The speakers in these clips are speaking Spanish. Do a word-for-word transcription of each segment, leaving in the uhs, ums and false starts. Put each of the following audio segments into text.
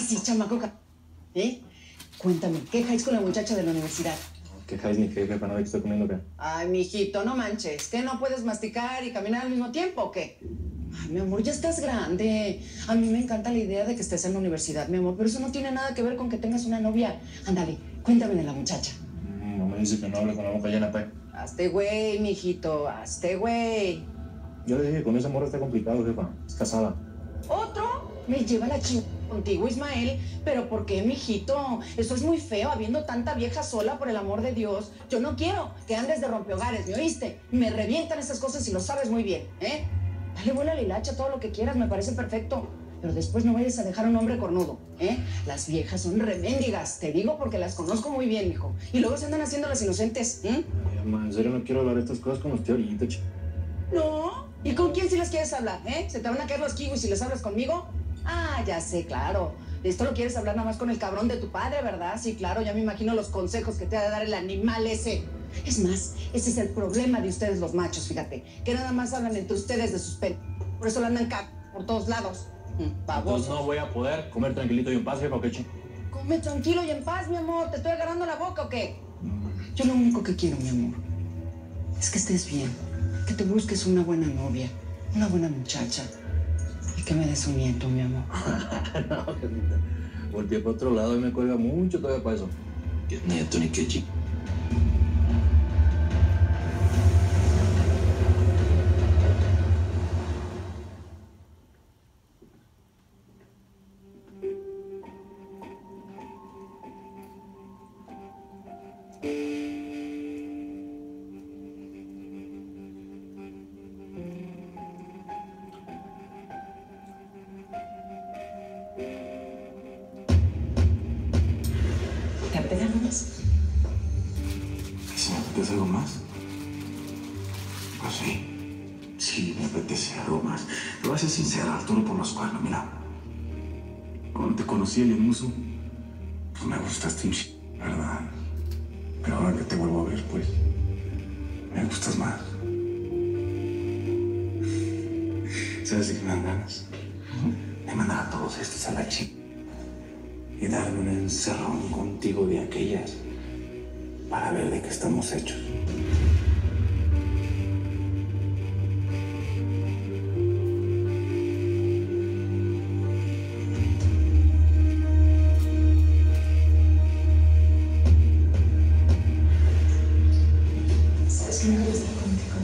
sí, chamaco. ¿Eh? Cuéntame, ¿qué caes con la muchacha de la universidad? ¿Qué caes ni qué, jefa? ¿No ve que estoy comiendo qué? Ay, mijito, no manches. ¿Qué, no puedes masticar y caminar al mismo tiempo o qué? Ay, mi amor, ya estás grande. A mí me encanta la idea de que estés en la universidad, mi amor, pero eso no tiene nada que ver con que tengas una novia. Ándale, cuéntame de la muchacha. Mm, no me dice que no hable con la boca llena, pues. Hazte güey, mijito, hazte güey. Yo le dije que con esa morra está complicado, jefa. Es casada. ¿Otro? Me lleva la chingada contigo, Ismael. ¿Pero por qué, mijito? Eso es muy feo, habiendo tanta vieja sola, por el amor de Dios. Yo no quiero que andes de rompehogares, ¿me oíste? Me revientan esas cosas y lo sabes muy bien, ¿eh? Dale vuela a la hilacha, todo lo que quieras, me parece perfecto. Pero después no vayas a dejar a un hombre cornudo, ¿eh? Las viejas son reméndigas, te digo porque las conozco muy bien, mijo. Y luego se andan haciendo las inocentes, ¿eh? Ay, mamá, en serio no quiero hablar de estas cosas con usted ahorita, ch... ¿No? ¿Y con quién si las quieres hablar, eh? ¿Se te van a caer los kiwis si les hablas conmigo? Ah, ya sé, claro. Esto lo quieres hablar nada más con el cabrón de tu padre, ¿verdad? Sí, claro, ya me imagino los consejos que te ha de dar el animal ese. Es más, ese es el problema de ustedes los machos, fíjate. Que nada más hablan entre ustedes de sus pen... Por eso lo andan ca... por todos lados. Entonces no voy a poder comer tranquilito y en paz, jefa, ¿o qué, ch... Come tranquilo y en paz, mi amor. ¿Te estoy agarrando la boca o qué? Yo lo único que quiero, mi amor, es que estés bien. Que te busques una buena novia, una buena muchacha. Y que me des un nieto, mi amor. No, jefita. Volteé para otro lado y me cuelga mucho todavía para eso. ¿Qué nieto ni qué chico? ¿Te apetece algo más? ¿Y si me apetece algo más? Pues sí. Sí, me apetece algo más. Te voy a ser sincero, Arturo por los cuernos. Mira, cuando te conocí el Muso, pues me gustaste un ch... ¿verdad? Pero ahora que te vuelvo a ver, pues, me gustas más. ¿Sabes de qué me dan ganas? De mandar a todos estos a la chica y darme un encerrón contigo de aquellas para ver de qué estamos hechos. ¿Sabes que me gusta contigo?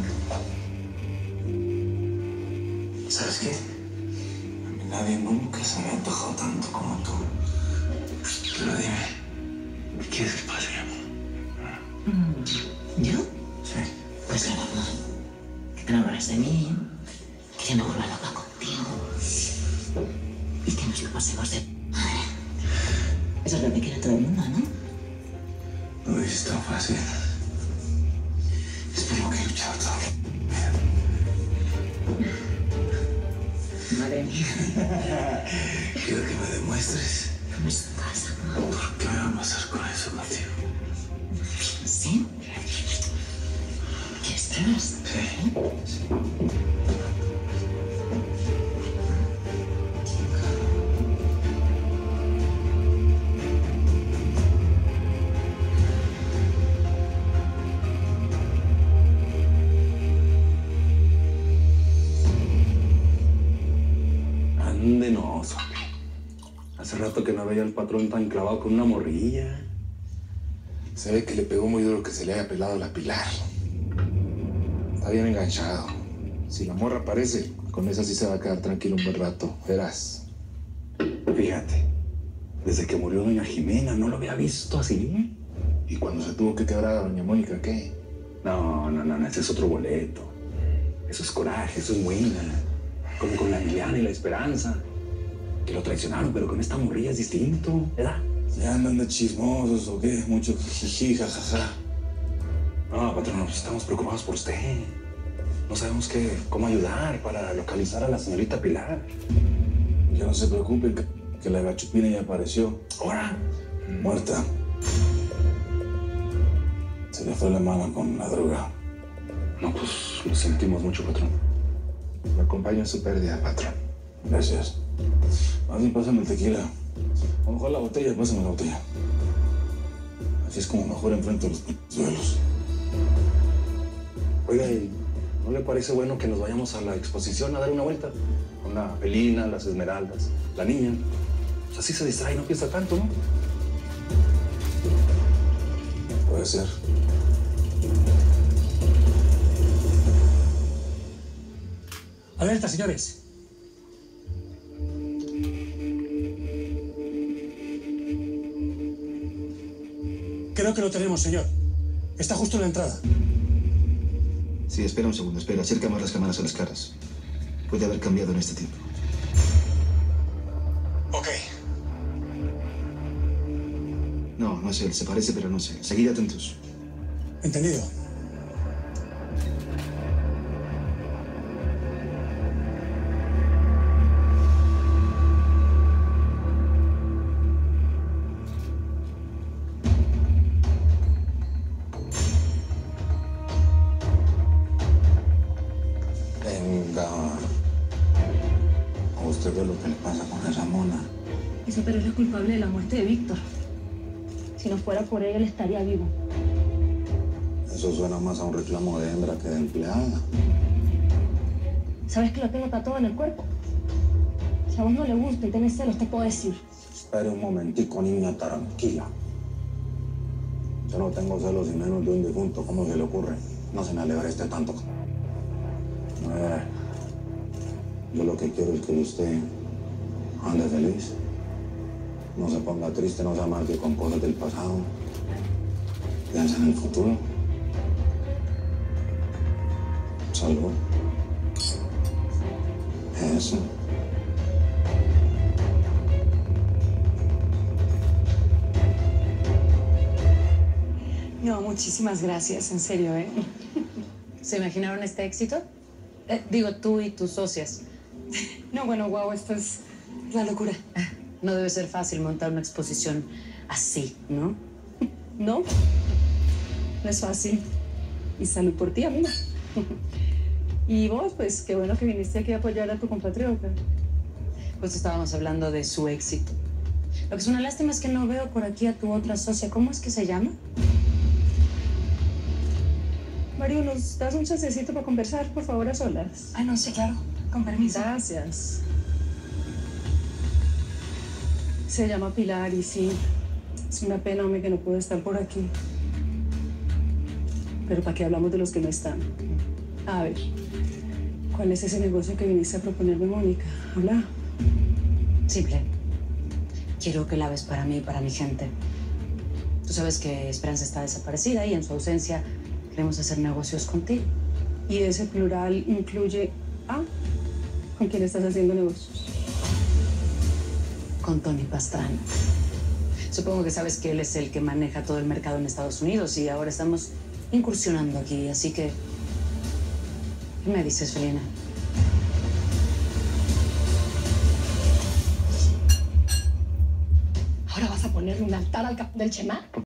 ¿Sabes qué? A mí nadie nunca se me ha antojado tanto como tú. Pero dime, ¿qué quieres que pase, mi amor? ¿Yo? Sí. Pues la verdad, que te enamores de mí, que yo me vuelva loca contigo y que nos lo pasemos de madre. Eso es lo que quiere todo el mundo, ¿no? No es tan fácil. Es por lo que he luchado toda mi vida. Madre mía. Quiero que me demuestres ¿Cómo es tu casa? por qué me va a pasar con eso contigo. ¿Sí? ¿Qué estás? Sí. Sí. Ande no, sope. Hace rato que no veía al patrón tan clavado con una morrilla. Se ve que le pegó muy duro que se le haya pelado la Pilar. Está bien enganchado. Si la morra aparece, con esa sí se va a quedar tranquilo un buen rato. Verás. Fíjate, desde que murió doña Jimena no lo había visto así. ¿Y cuando se tuvo que quebrar a doña Mónica, qué? No, no, no, no, ese es otro boleto. Eso es coraje, eso es buena. Como con la Liliana y la Esperanza. Que lo traicionaron, pero con esta morrilla es distinto, ¿verdad? ¿Ya andan de chismosos o qué? Mucho jiji, jajaja. No, patrón, pues estamos preocupados por usted. No sabemos qué, cómo ayudar para localizar a la señorita Pilar. Que no se preocupe, que, que la gachupina ya apareció. ¿Ahora? Muerta. Se le fue la mano con la droga. No, pues lo sentimos mucho, patrón. Me acompaña en su pérdida, patrón. Gracias. Más bien pásame el tequila. O mejor la botella, pásame la botella. Así es como mejor enfrento los duelos. Oiga, ¿y no le parece bueno que nos vayamos a la exposición a dar una vuelta? Con la Felina, las Esmeraldas, la niña. Pues así se distrae, no piensa tanto, ¿no? Puede ser. Alerta, señores. Creo que lo tenemos, señor. Está justo en la entrada. Sí, espera un segundo, espera. Acerca más las cámaras a las caras. Puede haber cambiado en este tiempo. Ok. No, no es él. Se parece, pero no es él. Seguid atentos. Entendido. Venga. ¿A usted ve lo que le pasa con esa mona? Eso, pero es la culpable de la muerte de Víctor. Si no fuera por ella, él estaría vivo. Eso suena más a un reclamo de hembra que de empleada. ¿Sabes que lo tengo tatuado en el cuerpo? Si a vos no le gusta y tenés celos, te puedo decir. Espere un momentico, niña, tranquila. Yo no tengo celos y menos de un difunto. ¿Cómo se le ocurre? No se me alegra este tanto. Eh, yo lo que quiero es que usted ande feliz. No se ponga triste, no se amargue con cosas del pasado. Piensa en el futuro. Salud. Eso. No, muchísimas gracias, en serio, ¿eh? ¿Se imaginaron este éxito? Eh, digo, tú y tus socias. No, bueno, wow, esto es la locura. No debe ser fácil montar una exposición así, ¿no? No, no es fácil. Y salud por ti, amiga. Y vos, pues, qué bueno que viniste aquí a apoyar a tu compatriota. Pues estábamos hablando de su éxito. Lo que es una lástima es que no veo por aquí a tu otra socia. ¿Cómo es que se llama? Mario, ¿nos das un chancecito para conversar, por favor, a solas? Ah, no, sí, claro. Con permiso. Gracias. Se llama Pilar y sí, es una pena, hombre, que no pudo estar por aquí. Pero ¿para qué hablamos de los que no están? A ver, ¿cuál es ese negocio que viniste a proponerme, Mónica? Habla. Simple. Quiero que la ves para mí y para mi gente. Tú sabes que Esperanza está desaparecida y en su ausencia queremos hacer negocios contigo. Y ese plural incluye a ¿con quién estás haciendo negocios? Con Tony Pastrana. Supongo que sabes que él es el que maneja todo el mercado en Estados Unidos y ahora estamos incursionando aquí, así que... ¿Qué me dices, Felina? ¿Ahora vas a ponerle un altar al capón del Chemá?